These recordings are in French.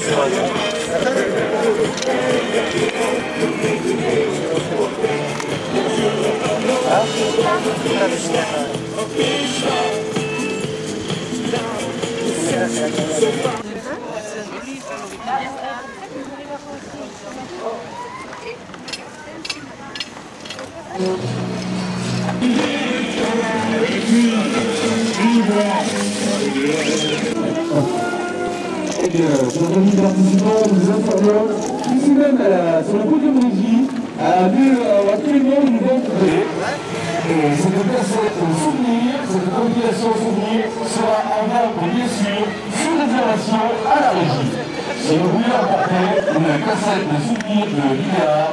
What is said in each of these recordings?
Chers amis participants, nous informons ici même sur le podium régie, à actuellement nous allons trouver. Cette cassette souvenir, cette compilation souvenir sera en vente bien sûr sur réservation à la régie. Si vous voulez emporter une cassette de souvenir de l'IA,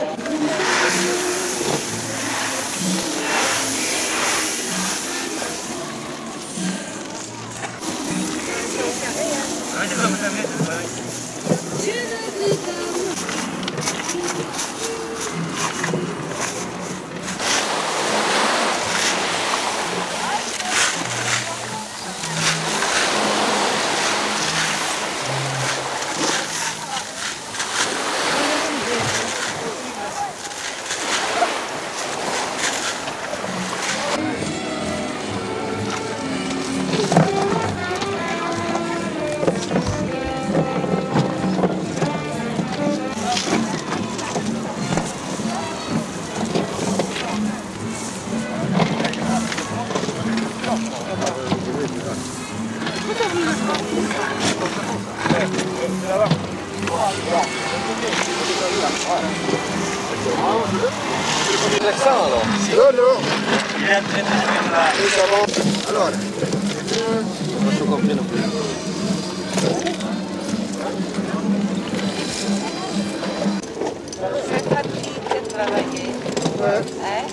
Allora, faccio comprare qui. Sei partita a lavorare?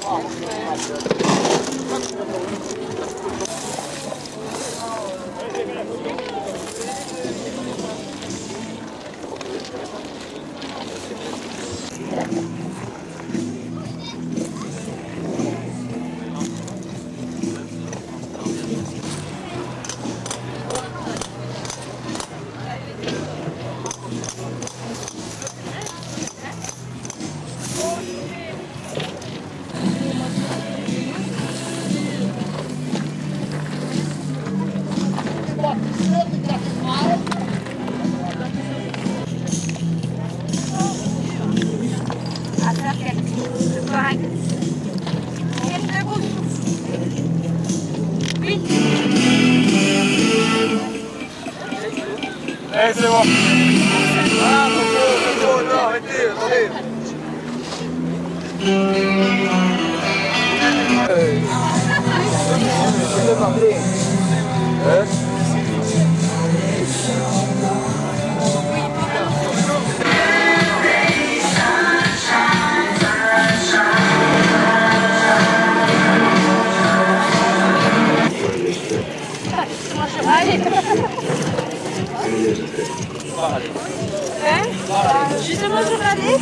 C'est bon. Ah, non, arrêtez, attendez. Justement, je regardais.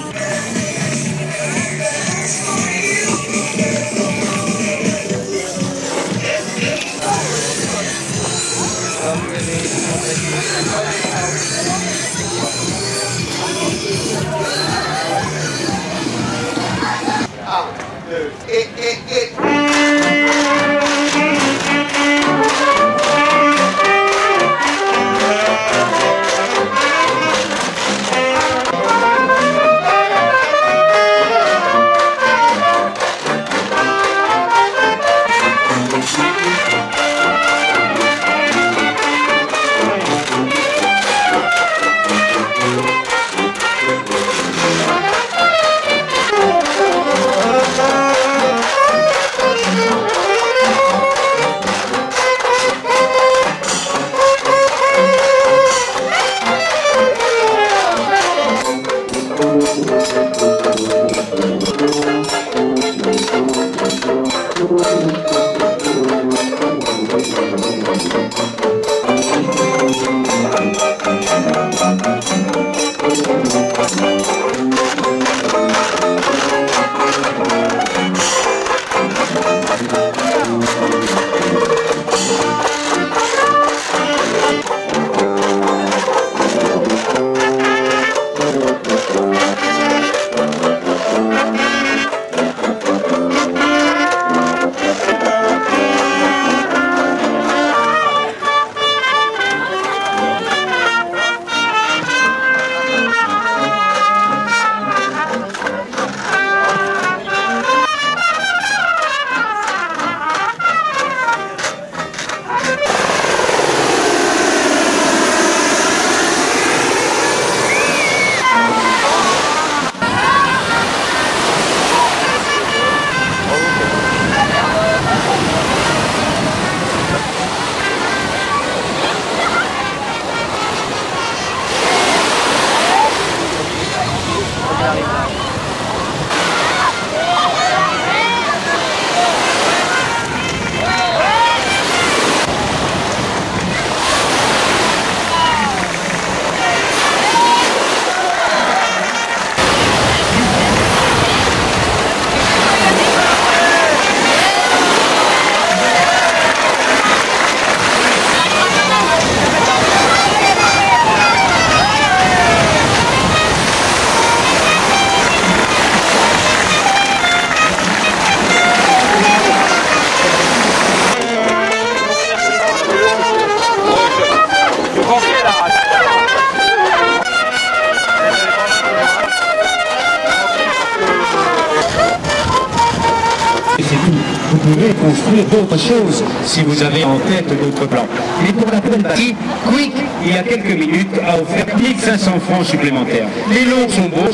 pourriez construire d'autres choses si vous avez en tête d'autres plans. Mais pour la pleine partie, Quick, il y a quelques minutes, a offert 1500 francs supplémentaires. Les lots sont beaux.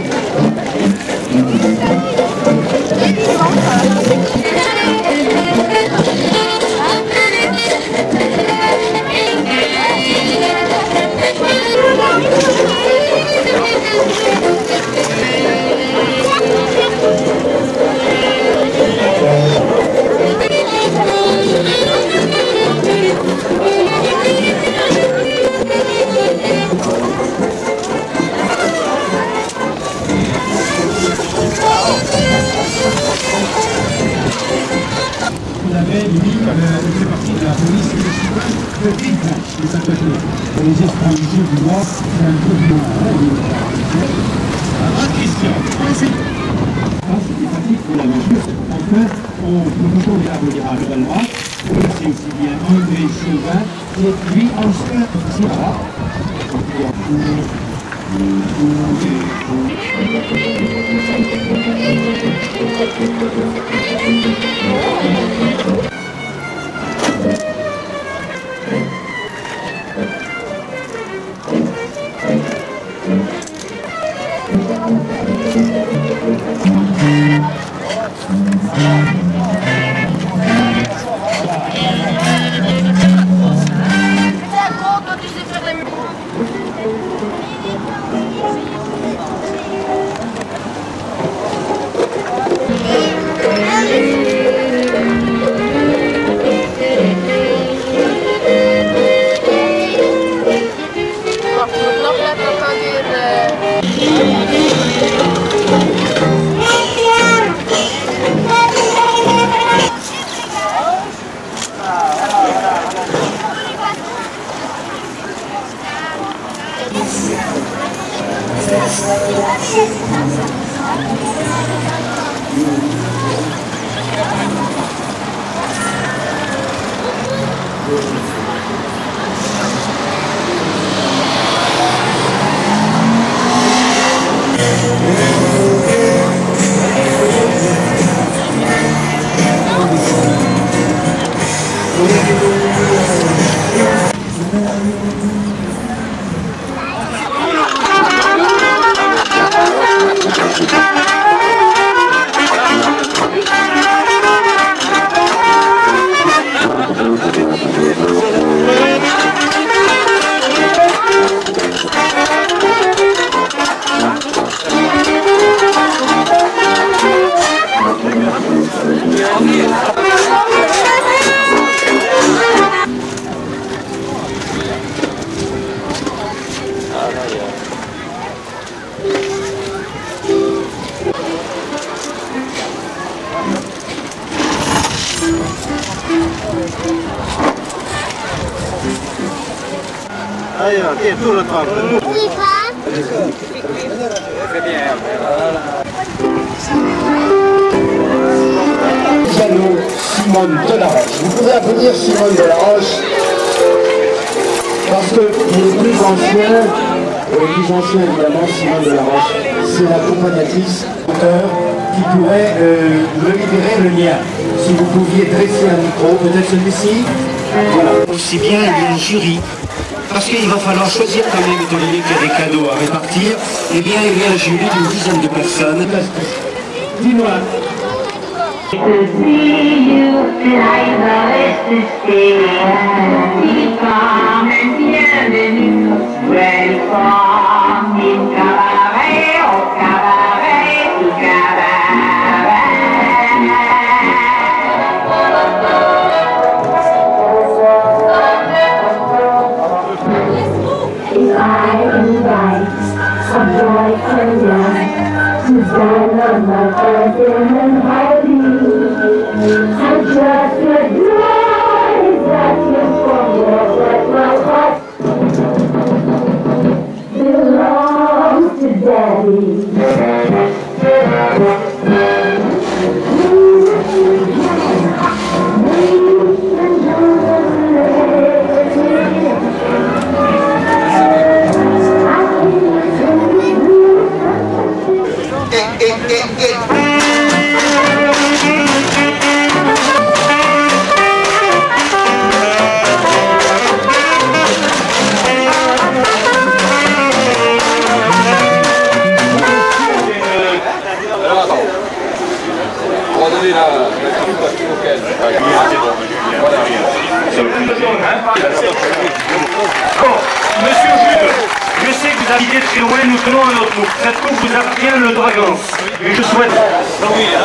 fait partie de la police de Villefranche, de Saint-Côté. Pour les étrangers du droit, c'est un peu moins. Christian. C'était pratique pour la mesure. Enfin, on peut l'élaborer à globalement. C'est aussi bien André Chauvin, et lui, ensuite, c'est là. Simone Delaroche. Vous pouvez applaudir Simone Delaroche parce que pour les plus anciens évidemment, Simone Delaroche, c'est l'accompagnatrice auteur qui pourrait libérer le lien. Si vous pouviez dresser un micro, peut-être celui-ci, voilà. Aussi bien il y a un jury, parce qu'il va falloir choisir quand même, étant donné qu'il y a des cadeaux à répartir, eh bien il y a un jury d'une dizaine de personnes. Dis-moi. To see you tonight, the rest is staying. Keep calm and bienvenue. Ready for me, cabaret, oh cabaret, tout cabaret. If I invite a boy and young to stand on my curtain and hide I just adore that you forget that my heart belongs to Daddy. gravité de Silouane, nous tenons à notre coupe. Cette coupe vous appartient, le dragon. Et je souhaite...